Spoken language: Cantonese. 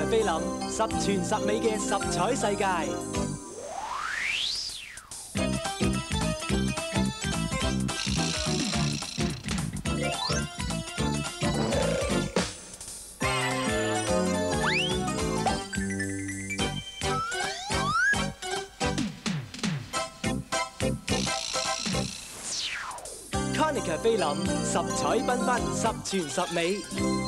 菲林，十全十美嘅十彩世界。Konica 菲林，十彩繽紛，十全十美。